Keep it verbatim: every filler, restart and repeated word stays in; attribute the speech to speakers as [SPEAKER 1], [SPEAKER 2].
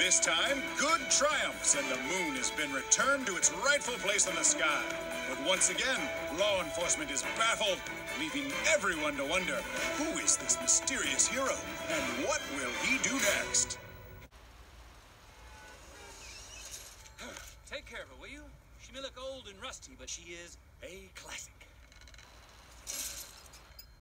[SPEAKER 1] This time, good triumphs, and the moon has been returned to its rightful place in the sky. But once again, law enforcement is baffled, leaving everyone to wonder, who is this mysterious hero, and what will he do next?
[SPEAKER 2] Take care of her, will you? She may look old and rusty, but she is a classic.